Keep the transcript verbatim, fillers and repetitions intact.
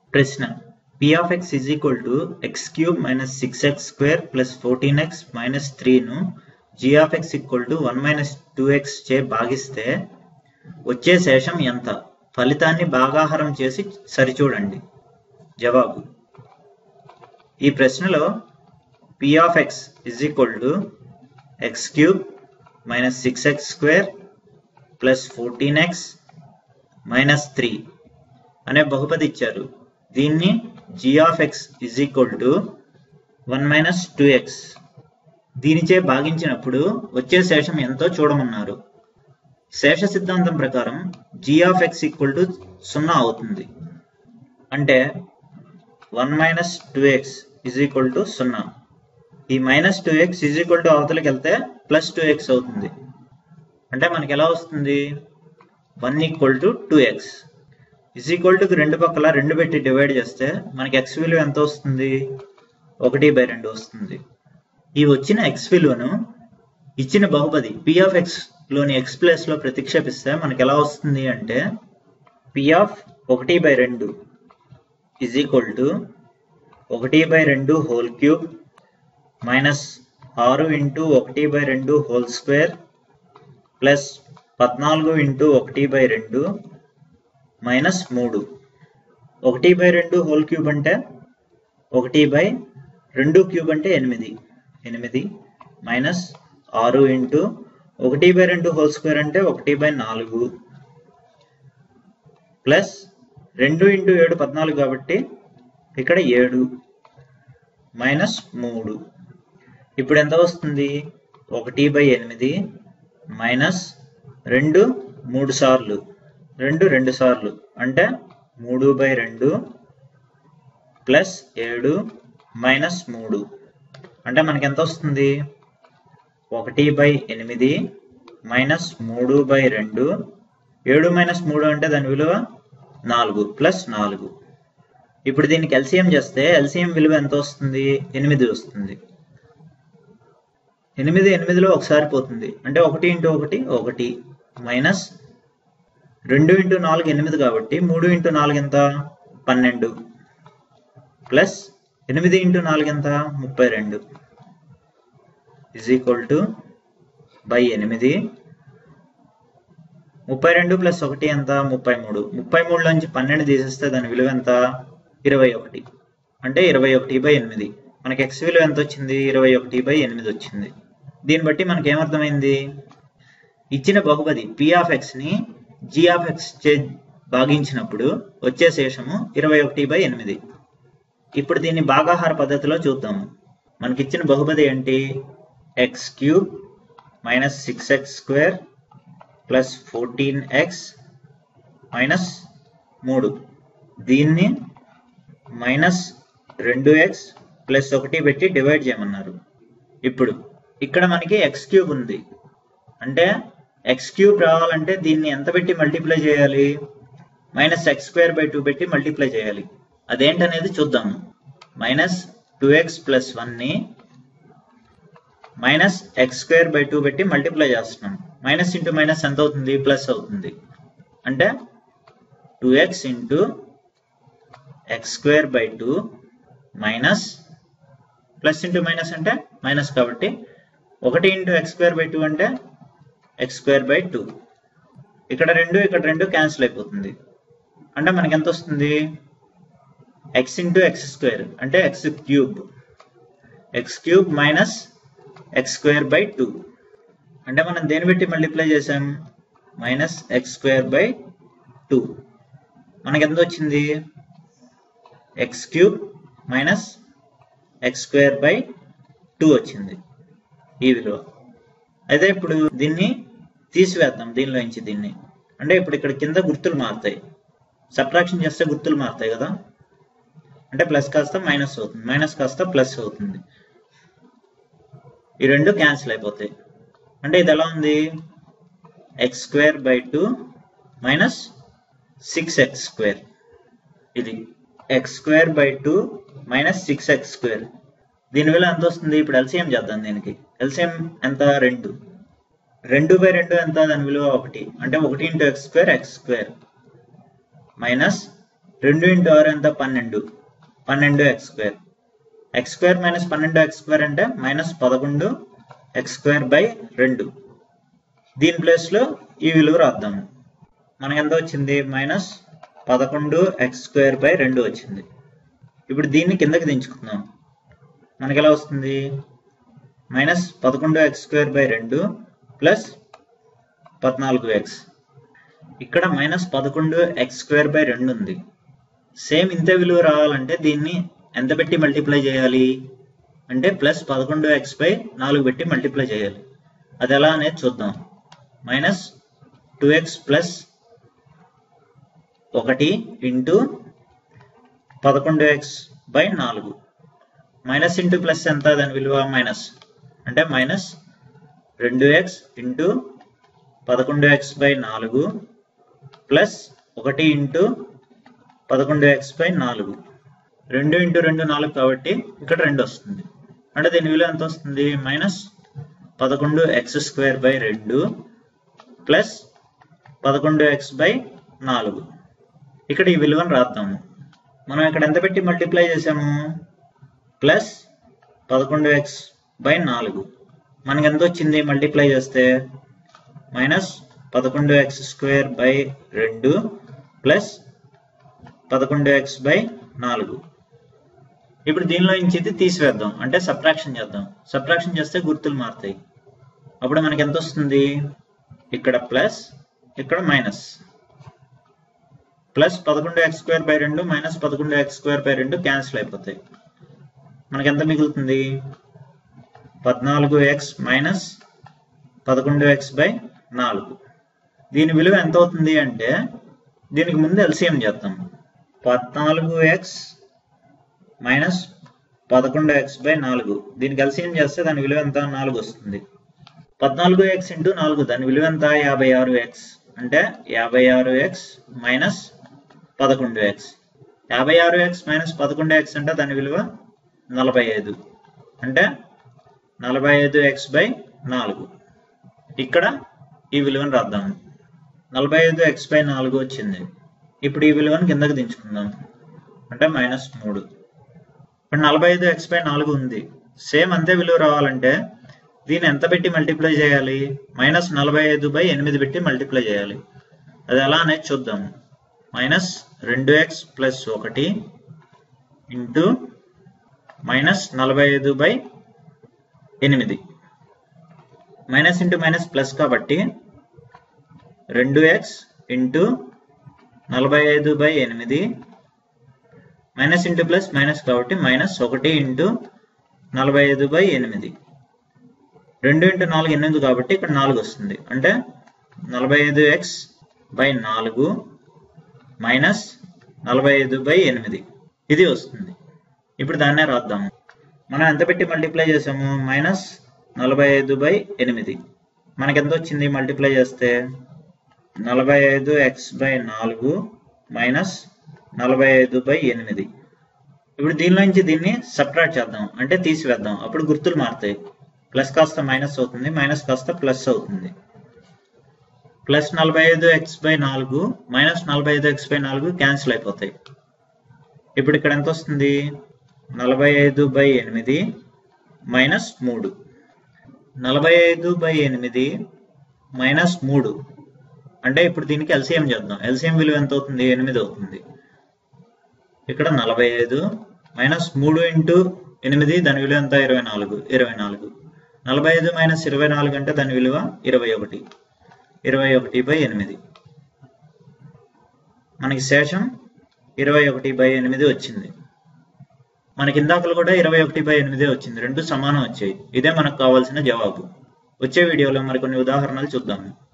ప్రశ్న p of x is equal to x cube minus six x square plus fourteen x minus three ను g of x equal to one minus two x చే భాగిస్తే వచ్చే శేషం ఎంత? ఫలితాన్ని భాగాహారం చేసి సరిచూడండి. జవాబు: ఈ ప్రశ్నలో p of x is equal to x cube minus six x square plus fourteen x minus three అనే బహుపది ఇచ్చారు. దీన్ని g of x is equal to one minus two x దీనిచే భాగించినప్పుడు వచ్చే శేషం ఎంతో చూడమన్నారు. శేష సిద్ధాంతం ప్రకారం g of x equal to సున్నా అవుతుంది. అంటే one minus two x is equal to సున్నా. ఈ minus two x is equal to అవతలకి వెళ్తే plus two x అవుతుంది. అంటే మనకి ఎలా వస్తుంది? one equal to two x is equal to రెండు పక్కల రెండు పెట్టి డివైడ్ చేస్తే మనకి x విలువ ఎంత వస్తుంది? ఒకటి బై రెండు వస్తుంది. ఈ వచ్చిన x విలువను ఇచ్చిన బహుపది p of x లోని x ప్లేస్ లో ప్రతిక్షేపిస్తే మనకి ఎలా వస్తుంది అంటే p of ఒకటి బై రెండు is equal to ఒకటి బై రెండు హోల్ క్యూబ్ మైనస్ ఆరు ఇంటూ ఒకటి బై రెండు హోల్ స్క్వేర్ ప్లస్ పద్నాలుగు ఇంటూ ఒకటి బై రెండు మైనస్ మూడు. ఒకటి బై రెండు హోల్ క్యూబ్ అంటే ఒకటి బై రెండు క్యూబ్ అంటే ఎనిమిది ఎనిమిది మైనస్ ఆరు ఇంటూ ఒకటి బై రెండు హోల్ స్క్వేర్ అంటే ఒకటి బై నాలుగు ప్లస్ రెండు ఇంటూ ఏడు పద్నాలుగు కాబట్టి ఇక్కడ ఏడు మైనస్ మూడు. ఇప్పుడు ఎంత వస్తుంది? ఒకటి బై ఎనిమిది మైనస్ రెండు మూడు సార్లు రెండు రెండు సార్లు అంటే మూడు బై రెండు ప్లస్ ఏడు మైనస్ మూడు అంటే మనకి ఎంత వస్తుంది? ఒకటి బై ఎనిమిది మైనస్ మూడు బై రెండు ఏడు మైనస్ మూడు అంటే దాని విలువ నాలుగు ప్లస్ నాలుగు. ఇప్పుడు దీనికి ఎల్సిఎం చేస్తే ఎల్సిఎం విలువ ఎంత వస్తుంది? ఎనిమిది వస్తుంది. ఎనిమిది ఎనిమిదిలో ఒకసారి పోతుంది అంటే ఒకటి ఇంటూ ఒకటి ఒకటి మైనస్ రెండు ఇంటూ నాలుగు ఎనిమిది కాబట్టి మూడు ఇంటూ నాలుగు ఎంత? పన్నెండు ప్లస్ ఎనిమిది ఇంటూ నాలుగు ఎంత? ముప్పై రెండు ఇజ్ ఈక్వల్ టు బై ఎనిమిది. ముప్పై రెండు ప్లస్ ఒకటి ఎంత? ముప్పై మూడు. ముప్పై మూడులోంచి పన్నెండు తీసేస్తే దాని విలువ ఎంత? ఇరవై ఒకటి అంటే ఇరవై ఒకటి బై ఎనిమిది. మనకి ఎక్స్ విలువ ఎంత వచ్చింది? ఇరవై ఒకటి బై ఎనిమిది వచ్చింది. దీన్ని బట్టి మనకి ఏమర్థమైంది? ఇచ్చిన బహుపది p of x ని g of x చే భాగించినప్పుడు వచ్చే శేషము ఇరవై ఒకటి బై ఎనిమిది. ఇప్పుడు దీన్ని భాగాహార పద్ధతిలో చూద్దాము. మనకి ఇచ్చిన బహుపది ఏంటి? x cube minus six x square plus fourteen x minus మూడు. దీన్ని మైనస్ రెండు ఎక్స్ ప్లస్ ఒకటి పెట్టి డివైడ్ చేయమన్నారు. ఇప్పుడు ఇక్కడ మనకి ఎక్స్ క్యూబ్ ఉంది అంటే ఎక్స్ క్యూబ్ రావాలంటే దీన్ని ఎంత పెట్టి మల్టిప్లై చేయాలి? Minus x square by two పెట్టి మల్టిప్లై చేయాలి. అదేంటనేది చూద్దాము. Minus two x plus one ని minus x square by two పెట్టి మల్టిప్లై చేస్తున్నాం. మైనస్ ఇంటూ మైనస్ ఎంత అవుతుంది? ప్లస్ అవుతుంది. అంటే two x into x square by two minus plus into minus అంటే మైనస్ కాబట్టి ఒకటి into x square by two అంటే ఎక్స్ స్క్వేర్ బై టూ. ఇక్కడ రెండు ఇక్కడ రెండు క్యాన్సిల్ అయిపోతుంది. అంటే మనకి ఎంత వస్తుంది? ఎక్స్ ఇంటూ ఎక్స్ స్క్వేర్ అంటే x cube x cube minus x square by two. అంటే మనం దేని బట్టి మల్టిప్లై చేసాం? Minus x square by two. మనకి ఎంత వచ్చింది? X cube minus x square by two వచ్చింది ఈ విలువ. అయితే ఇప్పుడు దీన్ని తీసివేద్దాం దీనిలో నుంచి దీన్ని. అంటే ఇప్పుడు ఇక్కడ కింద గుర్తులు మారుతాయి. సబ్ట్రాక్షన్ చేస్తే గుర్తులు మారుతాయి కదా. అంటే ప్లస్ కాస్త మైనస్ అవుతుంది, మైనస్ కాస్త ప్లస్ అవుతుంది. ఈ రెండు క్యాన్సిల్ అయిపోతాయి. అంటే ఇది ఎలా ఉంది? X square by two minus six x square. ఇది x square by two minus six x square. దీని విలువ ఎంత వస్తుంది? ఇప్పుడు ఎల్సిఎం చేద్దాం దీనికి. ఎల్సిఎం ఎంత? రెండు. రెండు బై రెండు ఎంత? దాని విలువ ఒకటి. అంటే ఒకటి into x square x square minus రెండు ఇంటూ ఆరు ఎంత పన్నెండు పన్నెండు x square x square minus పన్నెండు ఎక్స్ స్క్వేర్ అంటే మైనస్ పదకొండు ఎక్స్ స్క్వేర్ బై రెండు. దీని ప్లేస్లో ఈ విలువ రాద్దాము. మనకి ఎంత వచ్చింది మైనస్ పదకొండు ఎక్స్ స్క్వేర్ బై రెండు వచ్చింది. ఇప్పుడు దీన్ని కిందకి దించుకుందాం. మనకి ఎలా వస్తుంది మైనస్ పదకొండు ఎక్స్ స్క్వేర్ బై రెండు ప్లస్ పద్నాలుగు ఎక్స్. ఇక్కడ మైనస్ పదకొండు ఎక్స్ స్క్వేర్ బై రెండు ఉంది. సేమ్ ఇంతే విలువ రావాలంటే దీన్ని ఎంత పెట్టి మల్టిప్లై చేయాలి అంటే ప్లస్ పదకొండు ఎక్స్ బై నాలుగు పెట్టి మల్టిప్లై చేయాలి. అది ఎలా అనేది చూద్దాం. మైనస్ టూ ఎక్స్ ప్లస్ ఒకటి ఇంటూ పదకొండు ఎక్స్ బై నాలుగు. మైనస్ ఇంటూ ప్లస్ ఎంత దాని విలువ మైనస్ అంటే మైనస్ రెండు ఎక్స్ ఇంటూ పదకొండు ఎక్స్ బై నాలుగు ప్లస్ ఒకటి ఇంటూ పదకొండు ఎక్స్ బై నాలుగు. రెండు ఇంటూ రెండు నాలుగు కాబట్టి ఇక్కడ రెండు వస్తుంది. అంటే దీని విలువ ఎంత వస్తుంది మైనస్ పదకొండు ఎక్స్ స్క్వేర్ బై రెండు ప్లస్ పదకొండు ఎక్స్ బై నాలుగు. ఇక్కడ ఈ విలువను రాద్దాము. మనం ఇక్కడ ఎంత పెట్టి మల్టిప్లై చేసాము ప్లస్ పదకొండు ఎక్స్ బై నాలుగు. మనకి ఎంత వచ్చింది మల్టిప్లై చేస్తే మైనస్ పదకొండు ఎక్స్ స్క్వేర్ బై రెండు ప్లస్ పదకొండు ఎక్స్ బై నాలుగు. ఇప్పుడు దీనిలో నుంచి ఇది తీసివేద్దాం అంటే సబ్ట్రాక్షన్ చేద్దాం. సబ్ట్రాక్షన్ చేస్తే గుర్తులు మారుతాయి. అప్పుడు మనకి ఎంత వస్తుంది ఇక్కడ ప్లస్ ఇక్కడ మైనస్. ప్లస్ పదకొండు ఎక్స్ స్క్వేర్ బై రెండు మైనస్ పదకొండు ఎక్స్ స్క్వేర్ బై రెండు క్యాన్సిల్ అయిపోతాయి. మనకి ఎంత మిగులుతుంది పద్నాలుగు ఎక్స్ మైనస్ పదకొండు ఎక్స్ బై నాలుగు. దీని విలువ ఎంత అవుతుంది అంటే దీనికి ముందు ఎల్సిఎం చేద్దాం. పద్నాలుగు ఎక్స్ మైనస్ పదకొండు ఎక్స్ బై నాలుగు దీనికి ఎల్సిఎం చేస్తే దాని విలువ ఎంత నాలుగు వస్తుంది. పద్నాలుగు ఎక్స్ ఇంటూ నాలుగు దాని విలువ ఎంత యాభై ఆరు ఎక్స్ అంటే యాభై ఆరు ఎక్స్ మైనస్ పదకొండు ఎక్స్. యాభై ఆరు ఎక్స్ మైనస్ పదకొండు ఎక్స్ అంటే దాని విలువ నలభై ఐదు అంటే నలభై ఐదు ఎక్స్ బై నాలుగు. ఇక్కడ ఈ విలువను రాద్దాము. నలభై ఐదు ఎక్స్ బై నాలుగు వచ్చింది. ఇప్పుడు ఈ విలువను కిందకి దించుకుందాం అంటే మైనస్ మూడు. ఇప్పుడు నలభై ఐదు ఎక్స్ బై నాలుగు ఉంది. సేమ్ అంతే విలువ రావాలంటే దీన్ని ఎంత పెట్టి మల్టిప్లై చేయాలి మైనస్ నలభై ఐదు బై ఎనిమిది పెట్టి మల్టిప్లై చేయాలి. అది ఎలా అనేది చూద్దాము. మైనస్ రెండు ఎక్స్ ప్లస్ ఒకటి ఇంటూ మైనస్ నలభై ఐదు బై ఎనిమిది. మైనస్ ఇంటూ మైనస్ ప్లస్ కాబట్టి రెండు ఎక్స్ ఇంటూ నలభై ఐదు బై ఎనిమిది మైనస్ ఇంటూ ప్లస్ మైనస్ కాబట్టి మైనస్ ఒకటి ఇంటూ నలభై ఐదు బై ఎనిమిది. రెండు ఇంటూ నాలుగు ఎనిమిది కాబట్టి ఇక్కడ నాలుగు వస్తుంది. అంటే నలభై ఐదు ఎక్స్ బై నాలుగు మైనస్ నలభై ఐదు బై ఎనిమిది ఇది వస్తుంది. ఇప్పుడు దాన్నే రాద్దాము. మనం ఎంత పెట్టి మల్టిప్లై చేసాము మైనస్ నలభై ఐదు బై ఎనిమిది. మనకి ఎంత వచ్చింది మల్టిప్లై చేస్తే నలభై ఐదు ఎక్స్ బై నాలుగు మైనస్ నలభై ఐదు బై ఎనిమిది. ఇప్పుడు దీనిలో నుంచి దీన్ని సబ్ట్రాక్ట్ చేద్దాం అంటే తీసివేద్దాం. అప్పుడు గుర్తులు మారుతాయి. ప్లస్ కాస్త మైనస్ అవుతుంది మైనస్ కాస్త ప్లస్ అవుతుంది. ప్లస్ నలభై ఐదు ఎక్స్ బై నాలుగు మైనస్ నలభై ఐదు ఎక్స్ బై నాలుగు క్యాన్సిల్ అయిపోతాయి. ఇప్పుడు ఇక్కడ ఎంత వస్తుంది నలభై ఐదు బై ఎనిమిది మైనస్ మూడు. నలభై ఐదు బై ఎనిమిది మైనస్ మూడు అంటే ఇప్పుడు దీనికి ఎల్సిఎం చేద్దాం. ఎల్సిఎం విలువ ఎంత అవుతుంది ఎనిమిది అవుతుంది. ఇక్కడ నలభై ఐదు మైనస్ మూడు ఇంటూ ఎనిమిది దాని విలువ ఎంత ఇరవై నాలుగు ఇరవై నాలుగు. నలభై ఐదు మైనస్ ఇరవై నాలుగు అంటే దాని విలువ ఇరవై ఒకటి ఇరవై ఒకటి బై ఎనిమిది. మనకి శేషం ఇరవై ఒకటి బై ఎనిమిది వచ్చింది. మనకి ఇందాకలు కూడా ఇరవై ఒకటి బై ఎనిమిది వచ్చింది. రెండు సమానం వచ్చాయి. ఇదే మనకు కావాల్సిన జవాబు. వచ్చే వీడియోలో మరికొన్ని ఉదాహరణలు చూద్దాము.